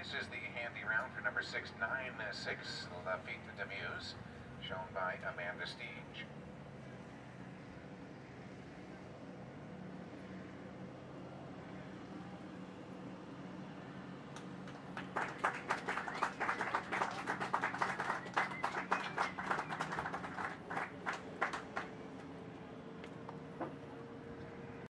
This is the handy round for number 696, LAFITTE DE MUZE, shown by Amanda Steege.